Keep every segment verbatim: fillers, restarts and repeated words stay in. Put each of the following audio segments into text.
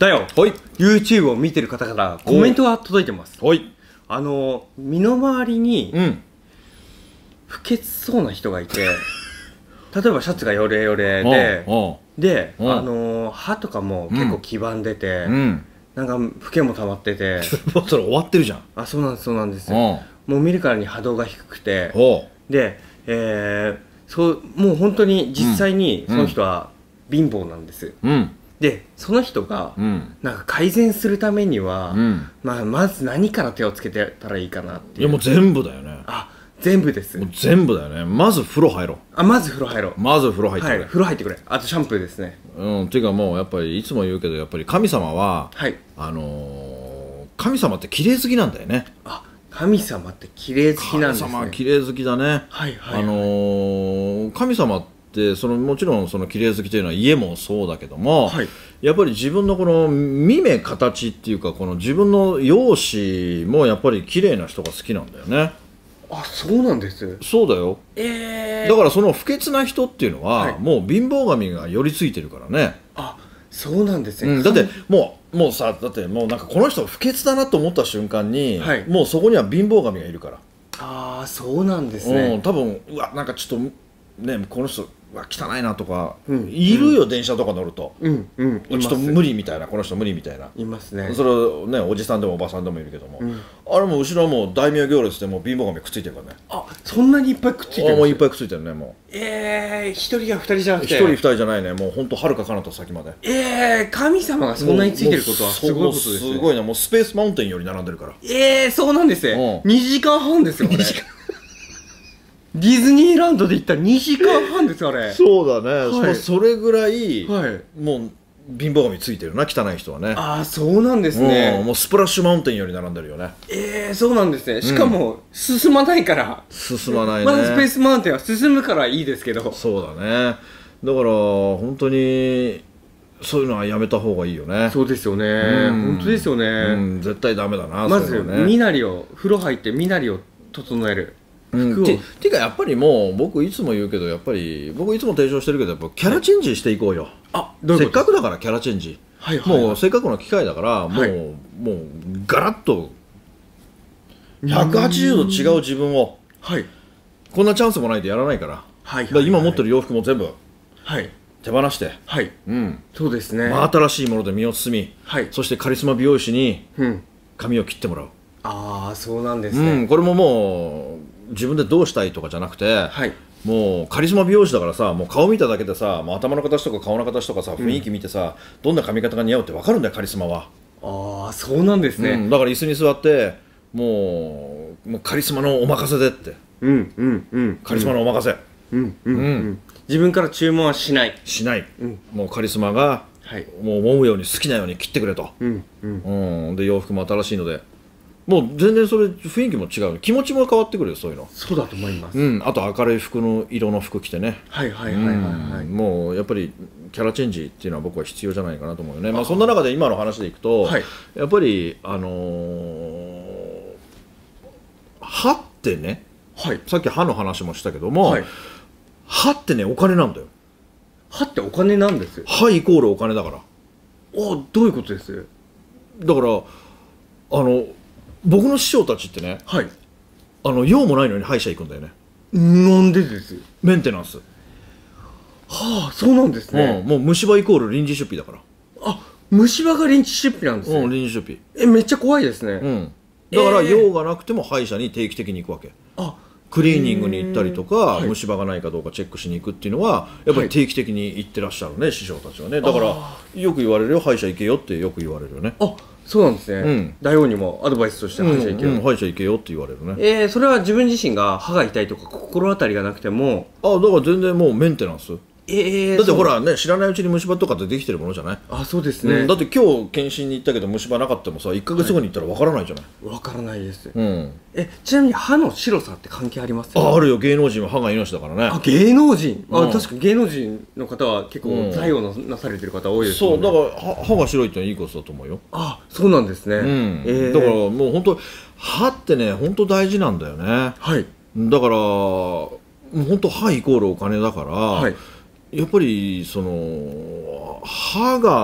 だよ。 はい。 YouTube を見てる方からコメントが届いてます。 はい。 あの身の回りに、 うん、 不潔そうな人がいて、例えばシャツがヨレヨレで、で、あの歯とかも結構黄ばんでて、うん、なんかフケも溜まってて、 それ終わってるじゃん。 あ、そうなんです、そうなんです。もう見るからに波動が低くて、で、えー、そうもう本当に実際にその人は貧乏なんです。うん、でその人がなんか改善するためには、うん、まあ、まず何から手をつけてたらいいかなっていう。 いやもう全部だよね。 あ、全部です。 もう全部だよね。まず風呂入ろう。 あ、まず風呂入ろう。 まず風呂入ってくれ、はい、 風呂入ってくれ。あとシャンプーですね。 うん、っていうかもうやっぱりいつも言うけど、やっぱり神様は、はい、あのー、神様って綺麗好きなんだよね。 あ、神様って綺麗好きなんですね。 神様は綺麗好きだね。はいはい、はい、あのー、神様ってそのもちろんその綺麗好きというのは家もそうだけども、はい、やっぱり自分のこの見目形っていうか、この自分の容姿もやっぱり綺麗な人が好きなんだよね。 あ、そうなんです。 そうだよ。 えー、 だからその不潔な人っていうのは、はい、もう貧乏神が寄りついてるからね。 あ、そうなんですね。 うん、だってもうもうさ、だってもうなんかこの人不潔だなと思った瞬間に、はい、もうそこには貧乏神がいるから。 ああ、そうなんですね。 うん、多分うわ、なんかちょっとね、この人わ汚いなとか、うん、いるよ、うん、電車とか乗ると、うんうん、ちょっと無理みたいな、この人無理みたいな、 いますね。 それはね、おじさんでもおばさんでもいるけども、うん、あれも後ろはもう大名行列でもう貧乏神くっついてるからね。 あ、そんなにいっぱいくっついてるんですか。 もういっぱいくっついてるね。もうええー、一人や二人じゃなくて、 一人二人じゃないね、もう本当遥か彼方先まで。 ええー、神様がそんなについてることはすごいことですね。 すごいな、もうスペースマウンテンより並んでるから。 ええー、そうなんですね。にじかんはんですよね。ディズニーランドで行ったらにじかんはんですよ、あれ。 そうだね、はい、それぐらい、 はい、 もう貧乏神ついてるな、汚い人はね。 ああ、そうなんですね。 うん、もうスプラッシュマウンテンより並んでるよね。 ええー、そうなんですね。しかも、うん、進まないから。 進まないね。 まずスペースマウンテンは進むからいいですけど。 そうだね。だから本当にそういうのはやめた方がいいよね。 そうですよね、うん、本当ですよね、 うん、絶対ダメだな。 まず身なりを、風呂入って身なりを整える。 うん、てていうかやっぱりもう僕いつも言うけど、やっぱり僕いつも提唱してるけど、やっぱキャラチェンジしていこうよ。 あ、どういうこと？ せっかくだからキャラチェンジ、はいはいはい、もうせっかくの機会だから、はい、もうもうガラッとひゃくはちじゅうど違う自分を、はい、こんなチャンスもないとやらないから、はいはいはい、だから今持ってる洋服も全部、はい、手放して、はい、うん、 そうですね、 まあ、新しいもので身を包み、はい、そしてカリスマ美容師に髪を切ってもらう。 ああ、そうなんですね、 うん、これももう自分でどうしたいとかじゃなくて、はい、もうカリスマ美容師だからさ、もう顔見ただけでさ、もう頭の形とか顔の形とかさ、雰囲気見てさ、うん、どんな髪型が似合うって分かるんだよ、カリスマは。 ああ、そうなんですね、うん、 だから椅子に座ってもう、もうカリスマのお任せでって、 うんうんうん、 カリスマのお任せ、 うんうんうん、自分から注文はしないしない、うん、もうカリスマが、はい、もう思うように好きなように切ってくれと、うんうんうん、で洋服も新しいので、もう全然それ雰囲気も違う、気持ちも変わってくるよ、そういうの。 そうだと思います、 うん、あと明るい服の色の服着てね、 はいはいはいはい、はい、 もうやっぱりキャラチェンジっていうのは僕は必要じゃないかなと思うよね。まあ、そんな中で今の話でいくと、はい、やっぱりあのー、歯ってね、はい、さっき歯の話もしたけども、はい、歯ってねお金なんだよ。 歯ってお金なんですよ。 歯イコールお金だから。あ、 どういうことです？ だからあの僕の師匠たちってね、はい、あの用もないのに歯医者行くんだよね。 なんでです？ メンテナンス。 はあ、そうなんですね、 うん、もう虫歯イコール臨時出費だから。 あ、虫歯が臨時出費なんですね。 うん、臨時出費。 え、めっちゃ怖いですね。 うん、だから用がなくても歯医者に定期的に行くわけ。あ、クリーニングに行ったりとか、はい、虫歯がないかどうかチェックしに行くっていうのはやっぱり定期的に行ってらっしゃるね、はい、師匠たちはね。だからよく言われるよ、歯医者行けよってよく言われるよね。あ、そうなんですね、うん、大王にもアドバイスとして歯医者行けよ、うんうん、歯医者行けよって言われるね。えー、それは自分自身が歯が痛いとか心当たりがなくても、あ、だから全然もうメンテナンス。えー、だってほらね、知らないうちに虫歯とかってできてるものじゃない。あ、そうですね、うん、だって今日検診に行ったけど虫歯なかったもさ、いっかげつごに行ったらわからないじゃない。わ、はい、からないです、うん、え、ちなみに歯の白さって関係あります？あ、あるよ、芸能人は歯が命だからね。あ、芸能人、うん、あ、確かに芸能人の方は結構財をなされてる方多いですよね。そう、だから歯が白いってのはいいことだと思うよ。あ、そうなんですね、うん、えー、だからもう本当歯ってね、本当大事なんだよね。はい、だからもう本当歯イコールお金だから、はい、やっぱりその歯が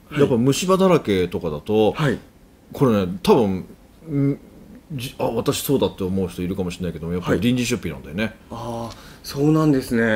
やっぱ虫歯だらけとかだと、はい、これね多分んあ私そうだって思う人いるかもしれないけどもやっぱり臨時出費なんだよね、はい、 ああそうなんですね、うん、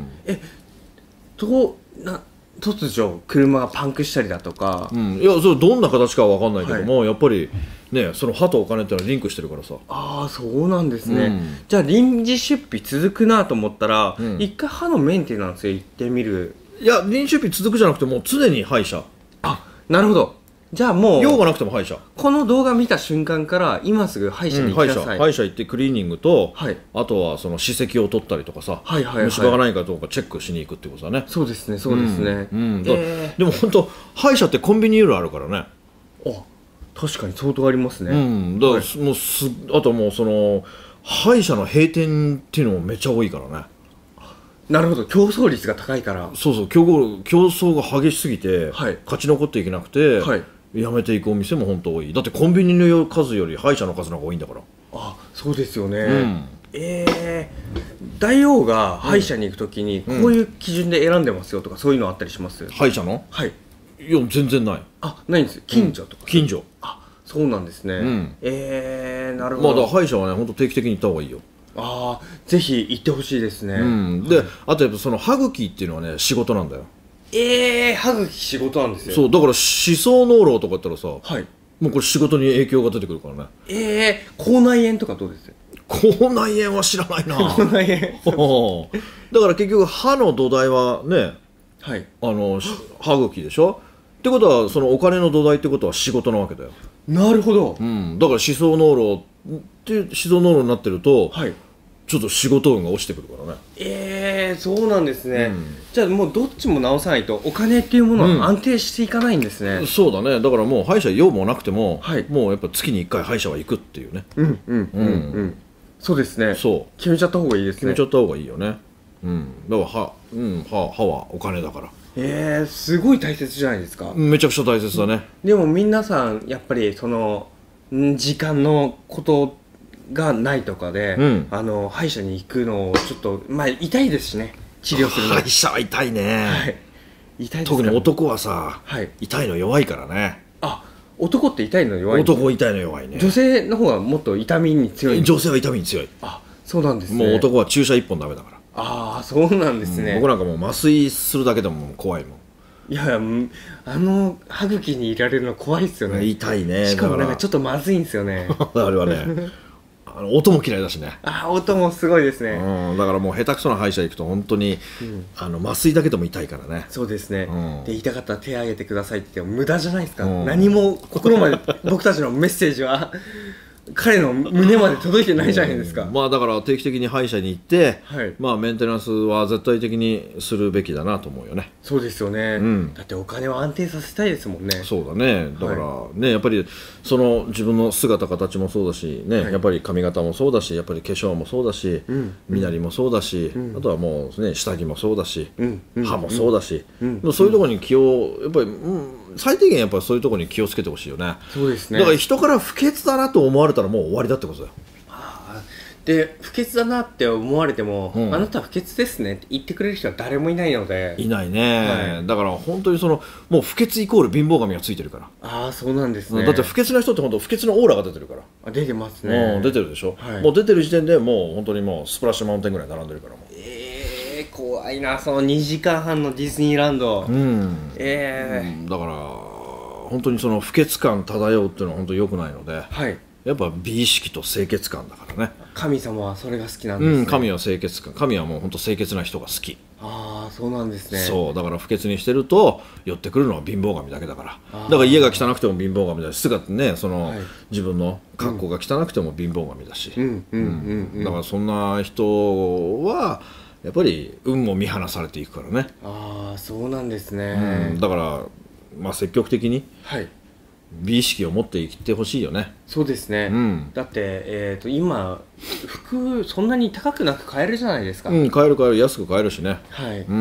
えどうな突如車がパンクしたりだとか、 うん、いやそれどんな形かは分かんないけども、はい、やっぱりねその歯とお金ってのはリンクしてるからさ。 ああそうなんですね、うん、じゃあ臨時出費続くなと思ったら、うん、一回歯のメンテナンスへ行ってみる。 いや臨時出費続くじゃなくてもう常に歯医者。 あなるほど。じゃあもう用がなくても歯医者。 この動画見た瞬間から今すぐ歯医者に行きなさい、うん、 歯医者、歯医者行ってクリーニングと、はい、あとはその歯石を取ったりとかさ、はいはいはい、虫歯がないかどうかチェックしに行くってことだね。 そうですねそうですね、うんうんえー、でも本当歯医者ってコンビニいろいろあるからね。 あ確かに相当ありますね、 うん、だから、はい、もうすあともうその歯医者の閉店っていうのもめっちゃ多いからね。 なるほど競争率が高いから。 そうそう 競, 競争が激しすぎて、はい、勝ち残っていけなくて、はいやめていくお店も本当多い。だってコンビニの数より歯医者の数の方が多いんだから。 あそうですよね、うん、えー、大王が歯医者に行くときにこういう基準で選んでますよとかそういうのあったりします？ 歯医者の？ はいいや全然ない。 あないんです。近所とか、 うん、近所。 あそうなんですね、うん、えー、なるほど。まあだから歯医者はね本当定期的に行った方がいいよ。 ああぜひ行ってほしいですね、うん、で、はい、あとやっぱその歯茎っていうのはね仕事なんだよ。 ええー、歯茎仕事なんですよ。 そうだから歯槽膿漏とか言ったらさ、はい、もうこれ仕事に影響が出てくるからね。 ええー、口内炎とかどうです？ 口内炎は知らないな。 口内炎だから結局歯の土台はね、はい、あの歯茎でしょってことはそのお金の土台ってことは仕事なわけだよ。 なるほど、 うん、だから歯槽膿漏って歯槽膿漏になってると、はいちょっと仕事運が落ちてくるからね。 えー、そうなんですね、うん、じゃあもうどっちも直さないとお金っていうものは安定していかないんですね、 うん、そうだね。だからもう歯医者用もなくても、はい、もうやっぱ月にいっかい歯医者は行くっていうね。 うんうんうんうん、そうですね。そう決めちゃった方がいいですね。 決めちゃった方がいいよね。うんだから歯、うん、歯, 歯はお金だから。 えー、すごい大切じゃないですか。 めちゃくちゃ大切だね。 でも皆さんやっぱりその時間のことがないとかで、うん、あの歯医者に行くのをちょっとまあ痛いですしね治療するの。 歯医者は痛いね、はい、痛いです。特に男はさ、はい、痛いの弱いからね。 あ男って痛いの弱いんですか？ 男痛いの弱いね。 女性の方がもっと痛みに強い。 女性は痛みに強い。 あそうなんですね。 もう男は注射いっぽんダメだから。 ああそうなんですね、 うん、僕なんかもう麻酔するだけでも怖いもん。 いやあの歯茎にいられるの怖いですよね。 痛いね。 しかもなんかちょっとまずいんですよねあれはねあの音も嫌いだしね。 あ音もすごいですね、 うん、だからもう下手くそな歯医者行くと本当に、うん、あの麻酔だけでも痛いからね。 そうですね、うん、で痛かったら手を挙げてくださいって無駄じゃないですか、うん、何も心まで僕たちのメッセージは彼の胸まで届いてないじゃないですか、 うん、まあだから定期的に歯医者に行って、はい、まあメンテナンスは絶対的にするべきだなと思うよね。 そうですよね、うん、だってお金を安定させたいですもんね。 そうだね。だからね、はい、やっぱりその自分の姿形もそうだしね、はい、やっぱり髪型もそうだしやっぱり化粧もそうだし、うん、身なりもそうだし、うん、あとはもうね下着もそうだし、うん、歯もそうだし、うん、そういうところに気をやっぱり、うん最低限やっぱりそういうところに気をつけてほしいよね。 そうですね。 だから人から不潔だなと思われたらもう終わりだってことだよ。 で不潔だなって思われても、うん、あなたは不潔ですねって言ってくれる人は誰もいないので。 いないね、はい、だから本当にそのもう不潔イコール貧乏神がついてるから。 ああそうなんですね。 だって不潔な人って本当不潔のオーラが出てるから。 あ出てますね、 うん、出てるでしょ、はい、もう出てる時点でもう本当にもうスプラッシュマウンテンぐらい並んでるからもう。 えー、怖いなそのにじかんはんのディズニーランド。うんえー、うん、だから本当にその不潔感漂うっていうのは本当に良くないので、はい、やっぱ美意識と清潔感だからね。 神様はそれが好きなんですね、 うん、神は清潔感。神はもう本当清潔な人が好き。 ああそうなんですね。 そうだから不潔にしてると寄ってくるのは貧乏神だけだから。だから家が汚くても貧乏神だし姿ねその、はい、自分の格好が汚くても貧乏神だし、だからそんな人はやっぱり運も見放されていくからね。 ああそうなんですね、 うん、だからまあ積極的に、はい、美意識を持って生きてほしいよね。 そうですね、うん、だって、えー、と今服そんなに高くなく買えるじゃないですか。 うん買える買える安く買えるしね。 はい、うん、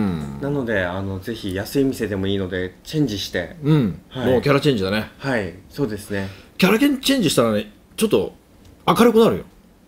なのであのぜひ安い店でもいいのでチェンジして、 うんはい、もうキャラチェンジだね。 はいそうですね。 キャラチェンジしたらねちょっと明るくなるよ。